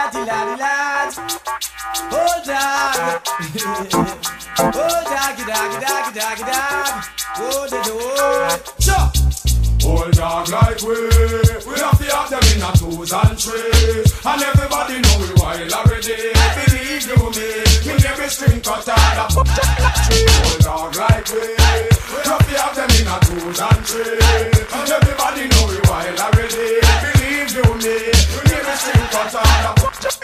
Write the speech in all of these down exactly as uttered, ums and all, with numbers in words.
laddie, laddie, lads. Oh, dog. Oh, doggy, doggy, doggy, doggy, dog. Oh, the door. Sure. Old dog like we, we have to have them in a twos and threes. And everybody know we wild already. Believe you me, we never string cut out a old dog like we, we have to have them in a twos and threes. And everybody know we wild already. Believe you me, we never string cut out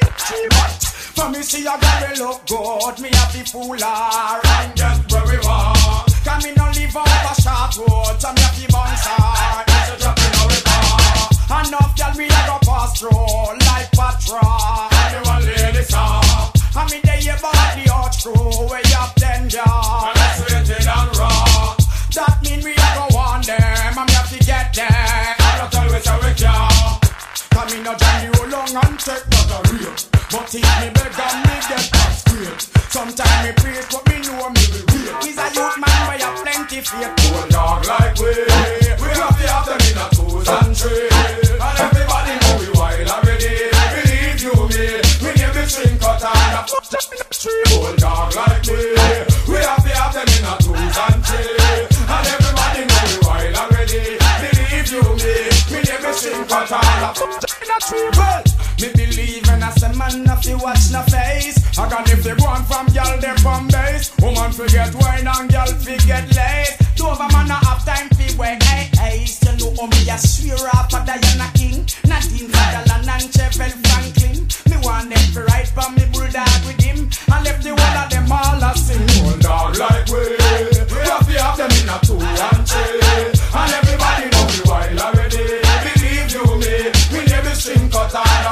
a for me see a girl we look good, me have to fool her and get where we want. Can me no live on a short road, so me have to bounce her. It's a drop in our car. Enough girl me a go pass through like patrol. And the one lady saw. And me there you bought the hot crew, way up ten yard. And that's rated and raw. That mean we a go on them, and me have to get them. I don't tell we say we can. Come in a jam you long and take that a real. But if me beg and me get that straight. Sometimes me preach but me know me will wait. He's a youth man where you plenty faith. Old dog like we, we have to have them in a twos and threes. And everybody know we wild already. Believe you me, we never string cut and a put them in a tree. Old dog like we, we have to have them in a twos and threes. And everybody know we wild already. Believe you me, we never string cut and a put them in a tree. Well, me believe when I say man if you watch no face. I got if they want from girl they from base. Woman forget wine and girl forget lace. Two of them man a have time fi wear hey hey. So you know me a swear off a Diana King, Nadine Catalan and Chevelle Franklin. Me want them to ride for me bulldog with him. And left the one of them all a sing. Old dog like we, we have to have them in a two and three. And everybody know we wild already. Believe you me, we never string cut and a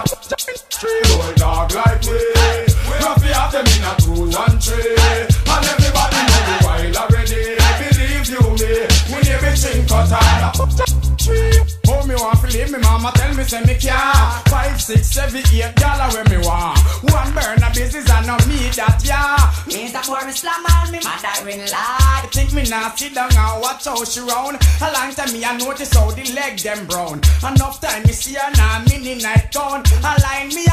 old dog like me, we have to have them in a two and three. And everybody know we wild already. Believe you me, we never string cut and a oh, me want to leave me mama tell me say me can't. Five, six, seven, eight dollar where me want. One burn a business and no me that yeah. Means that for me slam all me mother-in-law. I think me now sit down and watch how she round. A long time me I notice how the leg them brown. Enough time me see her now mini night gone. A line me